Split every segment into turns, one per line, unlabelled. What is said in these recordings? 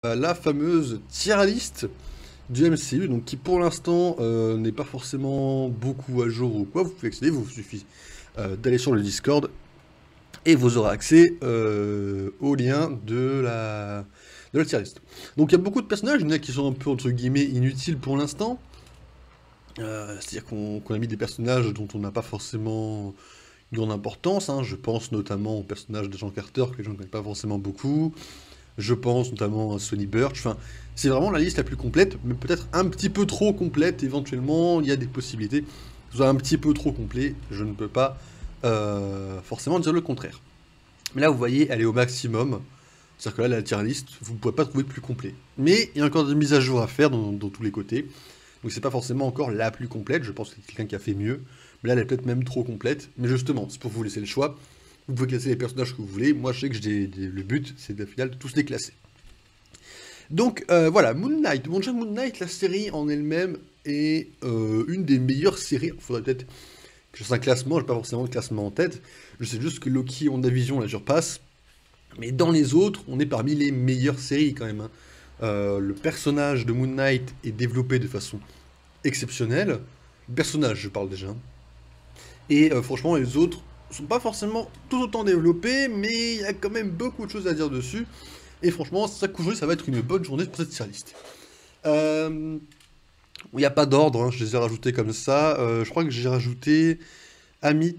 la fameuse tier list du MCU, donc qui pour l'instant n'est pas forcément beaucoup à jour ou quoi. Vous pouvez accéder, vous suffit d'aller sur le Discord et vous aurez accès au lien de la tier list. Donc il y a beaucoup de personnages, il y en a qui sont un peu entre guillemets inutiles pour l'instant. C'est-à-dire qu'on a mis des personnages dont on n'a pas forcément une grande importance, hein. Je pense notamment au personnage de Jean Carter que les gens ne connaissent pas forcément beaucoup. Je pense notamment à Sonny Burch. Enfin, c'est vraiment la liste la plus complète, mais peut-être un petit peu trop complète. Éventuellement, il y a des possibilités. Que ce soit un petit peu trop complet, je ne peux pas forcément dire le contraire. Mais là, vous voyez, elle est au maximum. C'est-à-dire que là, la tier list, vous ne pourrez pas trouver plus complet. Mais il y a encore des mises à jour à faire dans tous les côtés. Donc c'est pas forcément encore la plus complète. Je pense que c'est quelqu'un qui a fait mieux. Mais là, elle est peut-être même trop complète. Mais justement, c'est pour vous laisser le choix. Vous pouvez classer les personnages que vous voulez. Moi, je sais que le but, c'est au final de tous les classer. Donc, voilà, Moon Knight. Bon, déjà, Moon Knight, la série en elle-même est une des meilleures séries. Il faudrait peut-être que je fasse un classement. Je n'ai pas forcément de classement en tête. Je sais juste que Loki, WandaVision, la surpasse. Mais dans les autres, on est parmi les meilleures séries, quand même, hein. Le personnage de Moon Knight est développé de façon exceptionnelle. Le personnage, je parle déjà. Et franchement, les autres sont pas forcément tout autant développés, mais il y a quand même beaucoup de choses à dire dessus. Et franchement, c'est ça qu'aujourd'hui, ça va être une bonne journée pour cette tier list. Il n'y a pas d'ordre, hein, je les ai rajoutés comme ça. Je crois que j'ai rajouté Amit,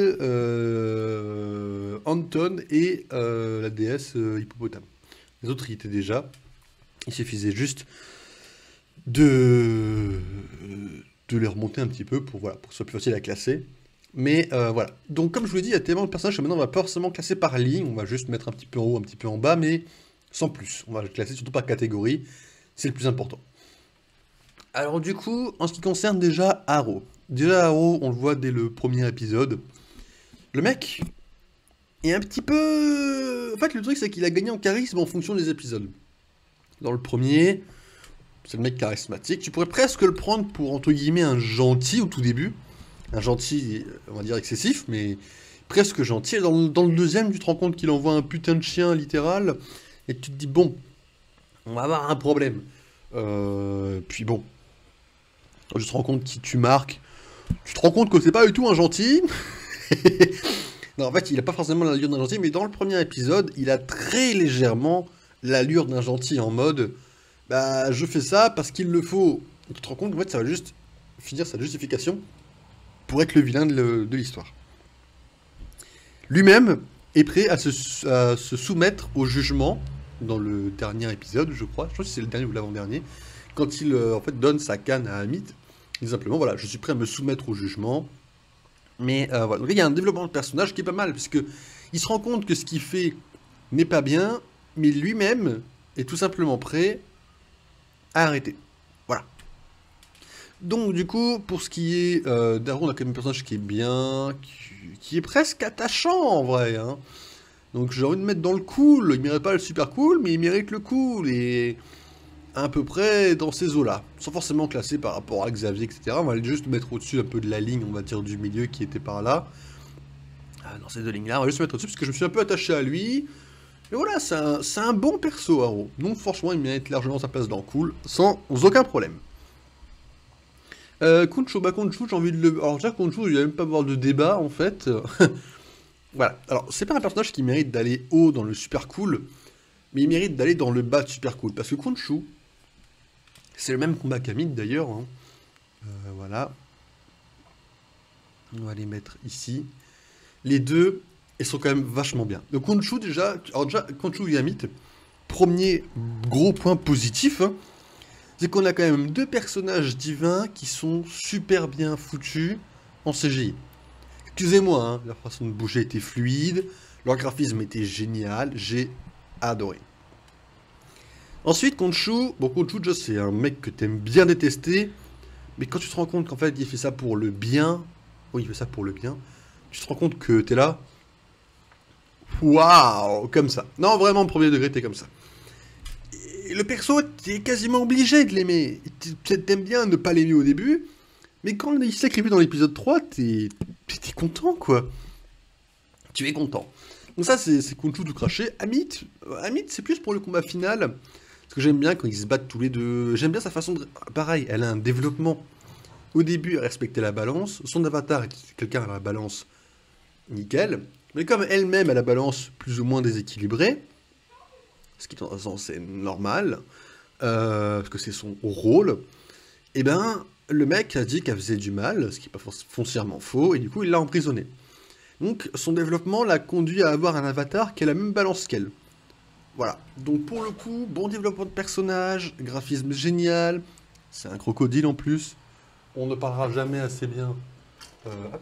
Anton et la déesse Hippopotame. Les autres y étaient déjà. Il suffisait juste de les remonter un petit peu pour, voilà, pour que ce soit plus facile à classer. Mais voilà. Donc comme je vous l'ai dit, il y a tellement de personnages que maintenant on va pas forcément classer par ligne. On va juste mettre un petit peu en haut, un petit peu en bas, mais sans plus. On va classer surtout par catégorie. C'est le plus important. Alors du coup, en ce qui concerne déjà Arrow. Déjà Arrow, on le voit dès le premier épisode. Le mec est un petit peu... En fait, le truc, c'est qu'il a gagné en charisme en fonction des épisodes. Dans le premier, c'est le mec charismatique. Tu pourrais presque le prendre pour, entre guillemets, un gentil au tout début. Un gentil, on va dire, excessif, mais presque gentil. Et dans le deuxième, tu te rends compte qu'il envoie un putain de chien, littéral. Et tu te dis, bon, on va avoir un problème. Puis bon, quand tu te rends compte qui tu marques, tu te rends compte que c'est pas du tout un gentil. Non, en fait, il a pas forcément l'allure d'un gentil, mais dans le premier épisode, il a très légèrement l'allure d'un gentil en mode, bah, je fais ça parce qu'il le faut. Et tu te rends compte qu'en fait, ça va juste finir sa justification pour être le vilain de l'histoire. Lui-même est prêt à se soumettre au jugement dans le dernier épisode, je crois que c'est le dernier ou l'avant-dernier, quand il en fait donne sa canne à Amit. Il dit simplement, voilà, je suis prêt à me soumettre au jugement. Mais voilà, donc là, il y a un développement de personnage qui est pas mal, parce que il se rend compte que ce qu'il fait n'est pas bien, mais lui-même est tout simplement prêt à arrêter. Voilà. Donc du coup, pour ce qui est d'Arrow, on a quand même un personnage qui est bien, qui est presque attachant en vrai, hein. Donc j'ai envie de mettre dans le cool. Il mérite pas le super cool, mais il mérite le cool, et à peu près dans ces eaux-là, sans forcément classer par rapport à Xavier, etc. On va juste mettre au-dessus un peu de la ligne, on va dire, du milieu qui était par là. Dans ces deux lignes-là, on va juste mettre au-dessus, parce que je me suis un peu attaché à lui. Et voilà, c'est un bon perso, Arrow. Donc franchement, il mérite largement sa place dans cool, sans aucun problème. Khonshu, bah Khonshu, j'ai envie de le... Alors déjà, Khonshu, il n'y a même pas à avoir de débat, en fait. Voilà, alors c'est pas un personnage qui mérite d'aller haut dans le super cool, mais il mérite d'aller dans le bas de super cool, parce que Khonshu, c'est le même combat qu'Amid d'ailleurs, hein. Voilà. On va les mettre ici. Les deux, ils sont quand même vachement bien. Donc Khonshu déjà, alors déjà, Khonshu et Amit, premier gros point positif, hein, c'est qu'on a quand même deux personnages divins qui sont super bien foutus en CGI. Excusez-moi, hein, leur façon de bouger était fluide, leur graphisme était génial, j'ai adoré. Ensuite, Khonshu, bon Khonshu, déjà c'est un mec que t'aimes bien détester, mais quand tu te rends compte qu'en fait il fait ça pour le bien, oui il fait ça pour le bien, tu te rends compte que t'es là, waouh, comme ça. Non, vraiment, premier degré, t'es comme ça. Et le perso, t'es quasiment obligé de l'aimer. T'aimes bien ne pas l'aimer au début, mais quand il s'écrivait dans l'épisode 3, t'es content, quoi. Tu es content. Donc ça, c'est Khonshu tout craché. Amit, c'est plus pour le combat final. Parce que j'aime bien quand ils se battent tous les deux. J'aime bien sa façon de... Pareil, elle a un développement. Au début, elle respectait la balance. Son avatar est quelqu'un à la balance nickel. Mais comme elle-même a la balance plus ou moins déséquilibrée, ce qui dans un sens est normal, parce que c'est son rôle, et ben le mec a dit qu'elle faisait du mal, ce qui n'est pas foncièrement faux, et du coup il l'a emprisonnée. Donc son développement l'a conduit à avoir un avatar qui a la même balance qu'elle. Voilà, donc pour le coup, bon développement de personnage, graphisme génial, c'est un crocodile en plus, on ne parlera jamais assez bien... hop.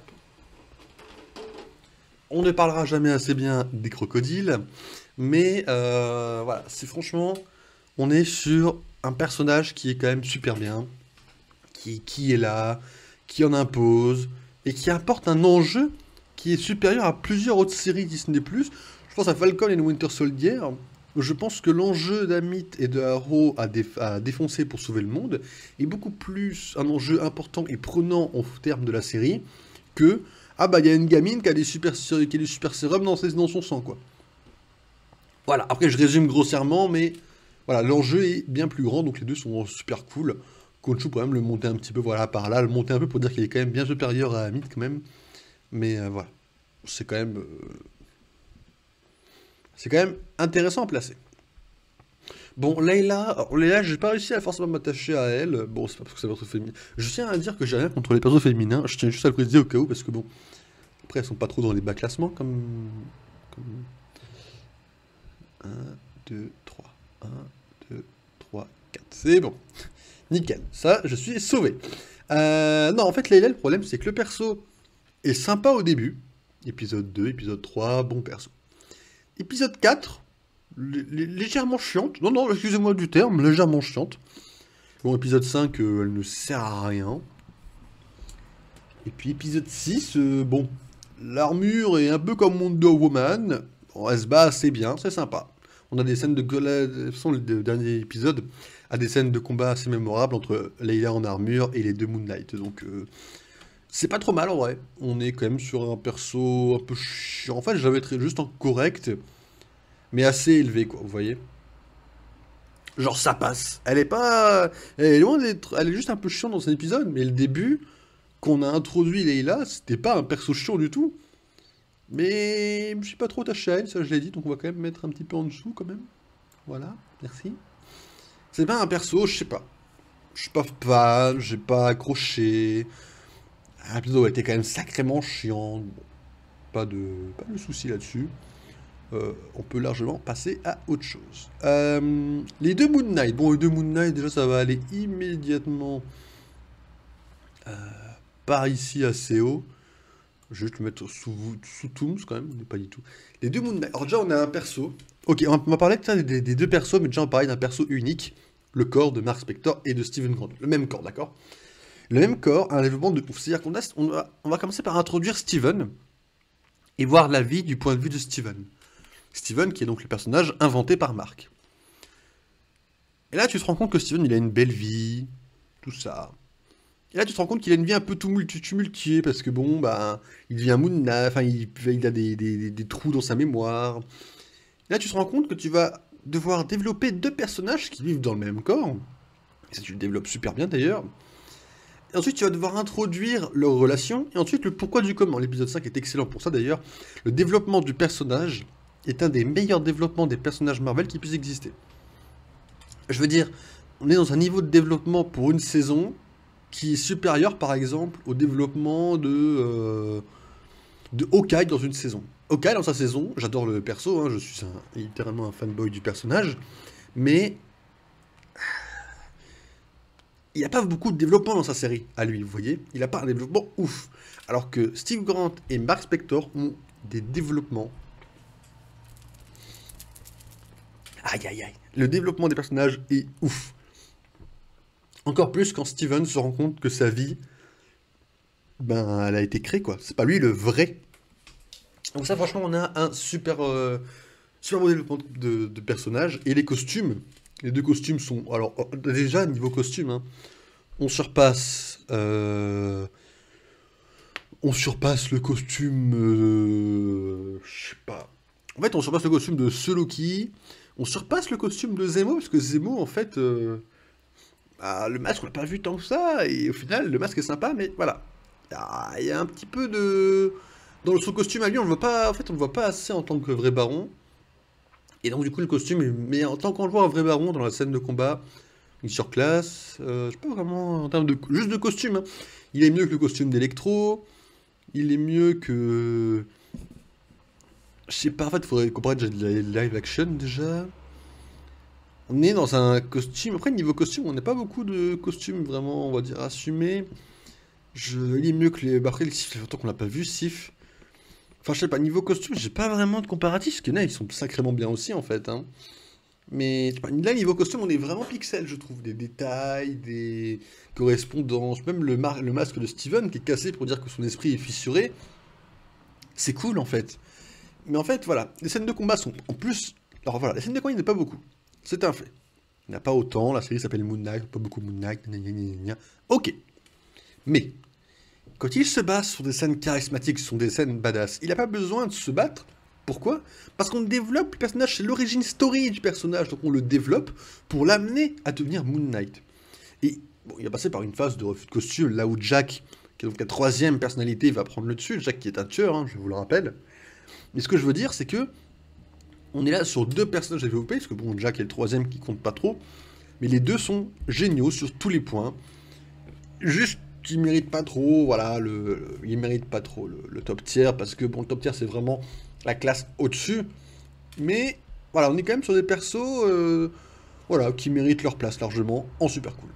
On ne parlera jamais assez bien des crocodiles, mais voilà, c'est franchement, on est sur un personnage qui est quand même super bien, qui est là, qui en impose, et qui apporte un enjeu qui est supérieur à plusieurs autres séries Disney+. Je pense à Falcon et Winter Soldier. Je pense que l'enjeu d'Amit et de Arrow à défoncer pour sauver le monde est beaucoup plus un enjeu important et prenant en termes de la série que ah bah il y a une gamine qui a des super sérums dans son sang quoi. Voilà, après je résume grossièrement, mais voilà, l'enjeu est bien plus grand, donc les deux sont super cool. Khonshu peut même le monter un petit peu, voilà, par là, le monter un peu pour dire qu'il est quand même bien supérieur à Amit quand même. Mais voilà, c'est quand même intéressant à placer. Bon, Layla, j'ai pas réussi à forcément m'attacher à elle. Bon, c'est pas parce que c'est un perso féminin. Je tiens à dire que j'ai rien contre les persos féminins. Je tiens juste à le préciser au cas où, parce que bon, après elles sont pas trop dans les bas classements comme... 1, 2, 3. 1, 2, 3, 4. C'est bon. Nickel. Ça, je suis sauvé. Non, en fait, Layla, le problème, c'est que le perso est sympa au début. Épisode 2, épisode 3, bon perso. Épisode 4, légèrement chiante. Non, non, excusez-moi du terme, légèrement chiante. Bon, épisode 5, elle ne sert à rien. Et puis épisode 6, bon, l'armure est un peu comme Wonder Woman. Bon, elle se bat assez bien, c'est sympa. On a des scènes de... Le dernier épisode a des scènes de combat assez mémorables entre Layla en armure et les deux Moon Knight. Donc, c'est pas trop mal en vrai. On est quand même sur un perso un peu chiant. En fait, je la mettrais juste en correct, mais assez élevé, quoi, vous voyez. Genre, ça passe. Elle est pas... Elle est loin d'être... Elle est juste un peu chiante dans un épisode, mais le début, qu'on a introduit Layla, c'était pas un perso chiant du tout. Mais je suis pas trop attaché à elle, ça je l'ai dit, donc on va quand même mettre un petit peu en dessous, quand même. Voilà, merci. C'est pas un perso, je sais pas. Je suis pas fan, j'ai pas accroché. L'épisode a été quand même sacrément chiant. Bon, pas de souci là-dessus. On peut largement passer à autre chose. Les deux Moon Knight. Bon, les deux Moon Knight, déjà, ça va aller immédiatement par ici assez haut. Je vais juste le mettre sous Tooms quand même, mais pas du tout. Les deux Moon Knight. Alors déjà, on a un perso. Ok, on va parler des deux persos, mais déjà, on va parler d'un perso unique. Le corps de Mark Spector et de Steven Grant. Le même corps, d'accord? Le même corps, un développement de ouf. C'est-à-dire qu'on va commencer par introduire Steven et voir la vie du point de vue de Steven. Steven, qui est donc le personnage inventé par Mark. Et là, tu te rends compte que Steven, il a une belle vie, tout ça. Et là, tu te rends compte qu'il a une vie un peu tumultuée, parce que bon, bah, il devient Moon Knight, enfin, il a des trous dans sa mémoire. Et là, tu te rends compte que tu vas devoir développer deux personnages qui vivent dans le même corps. Et ça, tu le développes super bien d'ailleurs. Et ensuite, tu vas devoir introduire leur relation, et ensuite le pourquoi du comment. L'épisode 5 est excellent pour ça d'ailleurs. Le développement du personnage est un des meilleurs développements des personnages Marvel qui puissent exister. Je veux dire, on est dans un niveau de développement pour une saison qui est supérieur, par exemple, au développement de Hawkeye dans une saison. Hawkeye, dans sa saison, j'adore le perso, hein, je suis littéralement un fanboy du personnage, mais il n'y a pas beaucoup de développement dans sa série, à lui, vous voyez. Il n'a pas un développement ouf. Alors que Steve Grant et Mark Spector ont des développements. Aïe aïe aïe. Le développement des personnages est ouf. Encore plus quand Steven se rend compte que sa vie, ben, elle a été créée, quoi. C'est pas lui le vrai. Donc ça, franchement, on a un super beau développement de personnages. Et les costumes, les deux costumes sont... Alors, déjà, niveau costume, hein, on surpasse le costume... je sais pas. En fait, on surpasse le costume de ce Loki. On surpasse le costume de Zemo, parce que Zemo, en fait, bah, le masque, on l'a pas vu tant que ça, et au final, le masque est sympa, mais voilà. Il y a un petit peu de... Dans son costume à lui, on le voit pas, en fait, on le voit pas assez en tant que vrai baron. Et donc, du coup, le costume, mais en tant qu'on le voit un vrai baron dans la scène de combat, il surclasse, je sais pas vraiment, en termes de... Juste de costume, hein. Il est mieux que le costume d'Electro, il est mieux que... Je sais pas, en fait, il faudrait comparer déjà de la live action, déjà. On est dans un costume. Après, niveau costume, on n'a pas beaucoup de costumes vraiment, on va dire, assumés. Il est mieux que les. Bah, après, le Sif, ça fait longtemps qu'on l'a pas vu, Sif. Enfin, je sais pas, niveau costume, j'ai pas vraiment de comparatif, parce que là, ils sont sacrément bien aussi, en fait, hein. Mais je sais pas, là, niveau costume, on est vraiment pixel, je trouve. Des détails, des correspondances. Même le masque de Steven, qui est cassé pour dire que son esprit est fissuré. C'est cool, en fait. Mais en fait, voilà, les scènes de combat sont en plus. Alors voilà, les scènes de combat, il n'y en a pas beaucoup. C'est un fait. Il n'y en a pas autant, la série s'appelle Moon Knight, pas beaucoup Moon Knight, gna gna gna gna. Ok. Mais, quand il se bat sur des scènes charismatiques, sur des scènes badass, il n'a pas besoin de se battre. Pourquoi? Parce qu'on développe le personnage, c'est l'origine story du personnage, donc on le développe pour l'amener à devenir Moon Knight. Et bon, il va passer par une phase de refus de costume, là où Jack, qui est donc la troisième personnalité, va prendre le dessus. Jack qui est un tueur, hein, je vous le rappelle. Mais ce que je veux dire, c'est que on est là sur deux personnages à développer, parce que bon, Jack est le troisième qui compte pas trop, mais les deux sont géniaux sur tous les points. Juste qu'ils méritent pas trop, voilà, ils méritent pas trop le top tier, parce que bon, le top tier c'est vraiment la classe au-dessus, mais voilà, on est quand même sur des persos, voilà, qui méritent leur place largement, en super cool.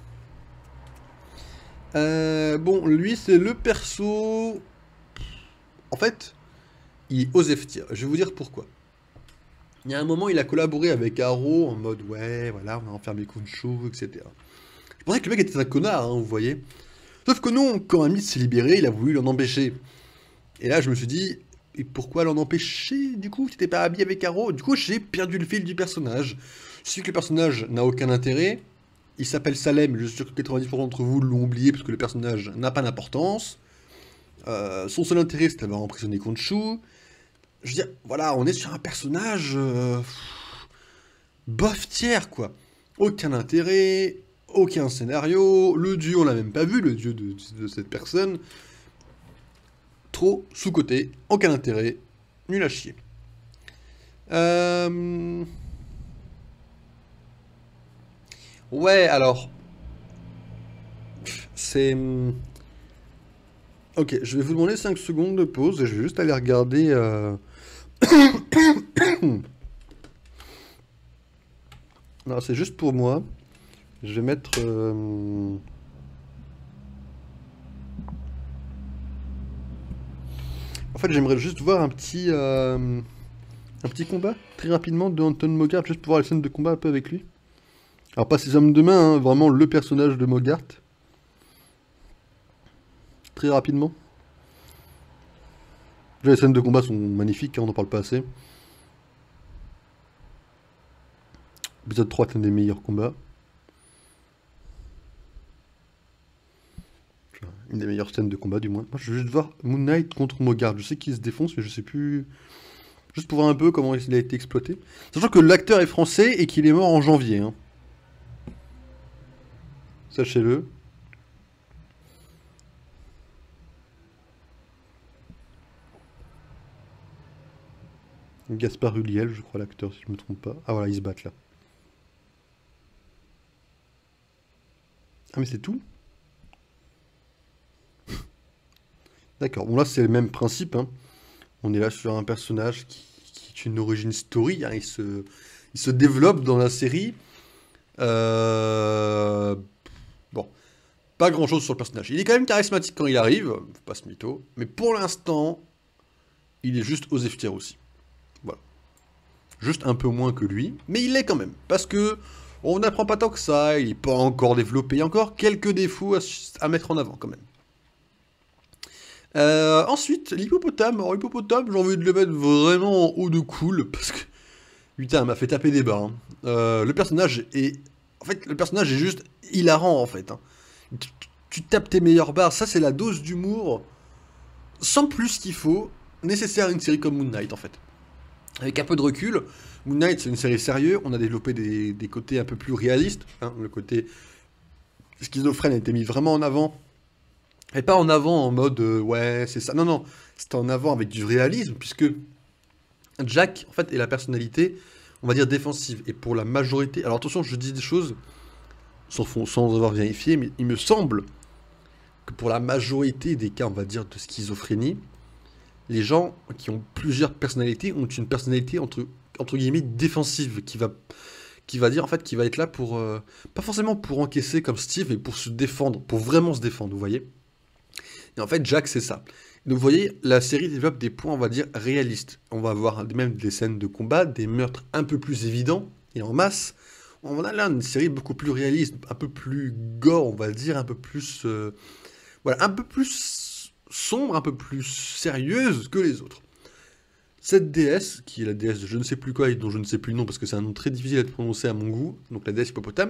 Bon, lui c'est le perso, en fait, il est aux F tier. Je vais vous dire pourquoi. Il y a un moment, il a collaboré avec Arrow en mode ouais, voilà, on a enfermé Khonshu, etc. Je pensais que le mec était un connard, hein, vous voyez. Sauf que non, quand Amit s'est libéré, il a voulu l'en empêcher. Et là, je me suis dit, et pourquoi l'en empêcher du coup? T'étais pas habillé avec Arrow? Du coup, j'ai perdu le fil du personnage. Je sais que le personnage n'a aucun intérêt. Il s'appelle Salem, je suis sûr que 90% d'entre vous l'ont oublié parce que le personnage n'a pas d'importance. Son seul intérêt, c'était d'avoir emprisonné Khonshu. Je veux dire, voilà, on est sur un personnage bof tiers, quoi. Aucun intérêt, aucun scénario, le dieu, on l'a même pas vu, le dieu de cette personne. Trop sous-côté, aucun intérêt, nul à chier. Ouais, alors, c'est... Ok, je vais vous demander 5 secondes de pause et je vais juste aller regarder... Non, c'est juste pour moi. Je vais mettre... En fait, j'aimerais juste voir un petit combat, très rapidement, de Anton Mogart, juste pour voir les scènes de combat un peu avec lui. Alors, pas ses hommes de main, hein, vraiment le personnage de Mogart. Très rapidement. Déjà, les scènes de combat sont magnifiques, hein, on n'en parle pas assez. Épisode 3 est un des meilleurs combats. Une des meilleures scènes de combat, du moins. Moi, je veux juste voir Moon Knight contre Mogart. Je sais qu'il se défonce, mais je sais plus... Juste pour voir un peu comment il a été exploité. Sachant que l'acteur est français et qu'il est mort en janvier. Hein. Sachez-le. Gaspard Ulliel, je crois, l'acteur, si je me trompe pas. Ah voilà, ils se battent là. Ah mais c'est tout? D'accord, bon là c'est le même principe, hein. On est là sur un personnage qui est une origin story, hein. Il se développe dans la série. Bon, pas grand chose sur le personnage. Il est quand même charismatique quand il arrive, faut pas se mytho, mais pour l'instant, il est juste aux F tier aussi. Voilà. Juste un peu moins que lui, mais il l'est quand même, parce que on n'apprend pas tant que ça, il n'est pas encore développé, il y a encore quelques défauts à mettre en avant quand même. Ensuite, l'hippopotame. Alors, l'hippopotame, j'ai envie de le mettre vraiment en haut de cool, parce que, putain, elle m'a fait taper des barres. Hein. Le personnage est... En fait, le personnage est juste hilarant, en fait. Hein. Tu tapes tes meilleures barres, ça c'est la dose d'humour, sans plus qu'il faut, nécessaire à une série comme Moon Knight, en fait. Avec un peu de recul, Moon Knight, c'est une série sérieuse. On a développé des côtés un peu plus réalistes, hein. Le côté schizophrène a été mis vraiment en avant. Et pas en avant en mode ouais, c'est ça. Non, non, c'était en avant avec du réalisme, puisque Jack, en fait, est la personnalité, on va dire, défensive. Et pour la majorité. Alors attention, je dis des choses sans avoir vérifié, mais il me semble que pour la majorité des cas, on va dire, de schizophrénie, les gens qui ont plusieurs personnalités ont une personnalité entre guillemets défensive qui va dire en fait qui va être là pour pas forcément pour encaisser comme Steve mais pour se défendre, pour vraiment se défendre, vous voyez. Et en fait Jack c'est ça. Donc vous voyez la série développe des points on va dire réalistes. On va avoir même des scènes de combat, des meurtres un peu plus évidents et en masse. On a là une série beaucoup plus réaliste, un peu plus gore on va dire, un peu plus voilà, un peu plus sombre, un peu plus sérieuse que les autres. Cette déesse, qui est la déesse de je ne sais plus quoi et dont je ne sais plus le nom parce que c'est un nom très difficile à prononcer à mon goût, donc la déesse hippopotame,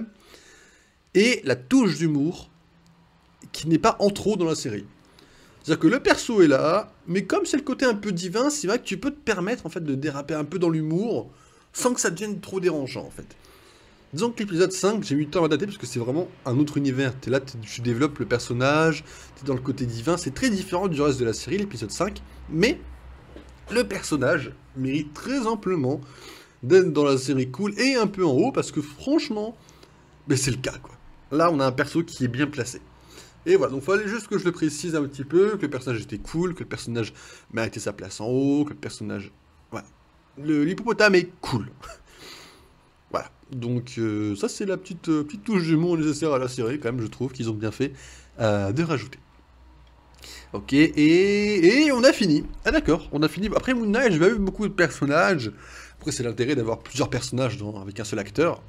et la touche d'humour qui n'est pas en trop dans la série. C'est-à-dire que le perso est là, mais comme c'est le côté un peu divin, c'est vrai que tu peux te permettre en fait de déraper un peu dans l'humour sans que ça devienne trop dérangeant en fait. Disons que l'épisode 5, j'ai eu le temps à m'adapter parce que c'est vraiment un autre univers. T'es là, tu développes le personnage, t'es dans le côté divin, c'est très différent du reste de la série, l'épisode 5, mais le personnage mérite très amplement d'être dans la série cool et un peu en haut parce que franchement, ben c'est le cas quoi. Là, on a un perso qui est bien placé. Et voilà, donc il fallait juste que je le précise un petit peu, que le personnage était cool, que le personnage méritait sa place en haut, que le personnage... Voilà. L'hippopotame est cool. Voilà. Donc ça c'est la petite touche d'humour nécessaire à la série quand même, je trouve qu'ils ont bien fait de rajouter. Ok, et on a fini. Ah d'accord, on a fini. Après Moon Knight, j'ai pas eu beaucoup de personnages. Après c'est l'intérêt d'avoir plusieurs personnages avec un seul acteur.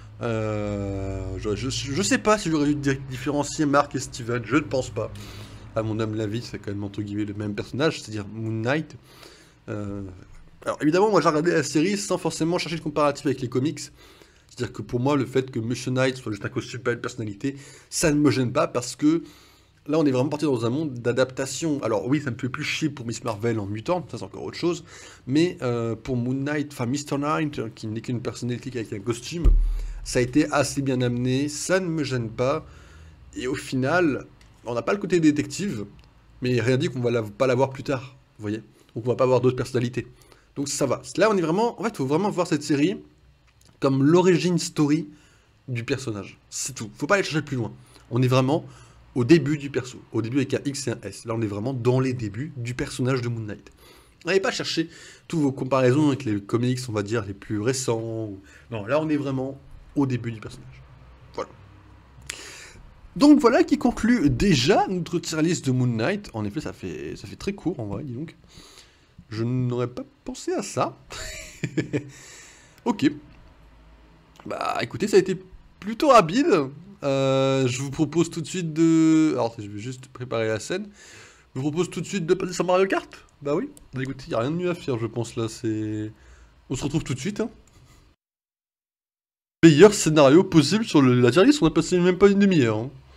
Je sais pas si j'aurais dû différencier Mark et Steven, je ne pense pas. À mon âme la vie, c'est quand même entre guillemets le même personnage, c'est-à-dire Moon Knight. Alors évidemment, moi j'ai regardé la série sans forcément chercher de comparatif avec les comics. C'est-à-dire que pour moi, le fait que Motion Knight soit juste un costume, pas une personnalité, ça ne me gêne pas parce que là, on est vraiment parti dans un monde d'adaptation. Alors oui, ça me fait plus chier pour Miss Marvel en mutant, ça c'est encore autre chose. Mais pour Moon Knight, enfin Mr. Knight, qui n'est qu'une personnalité avec un costume, ça a été assez bien amené, ça ne me gêne pas. Et au final, on n'a pas le côté détective, mais rien dit qu'on va pas l'avoir plus tard, vous voyez. Donc on va pas avoir d'autres personnalités. Donc ça va. Là, on est vraiment... En fait, il faut vraiment voir cette série comme l'origine story du personnage. C'est tout. Faut pas aller chercher plus loin. On est vraiment au début du perso. Au début avec un X et un S. Là, on est vraiment dans les débuts du personnage de Moon Knight. N'allez pas chercher toutes vos comparaisons avec les comics, on va dire, les plus récents. Non, là, on est vraiment au début du personnage. Voilà. Donc voilà qui conclut déjà notre tier list de Moon Knight. En effet, ça fait très court en vrai, dis donc. Je n'aurais pas pensé à ça. Ok. Bah écoutez, ça a été plutôt rapide. Je vous propose tout de suite de... Alors je vais juste préparer la scène. Je vous propose tout de suite de passer sur Mario Kart. Bah oui. Bah écoutez, il n'y a rien de mieux à faire je pense là. On se retrouve tout de suite. Hein. Meilleur scénario possible sur la tier list, on a passé même pas une demi-heure. Hein.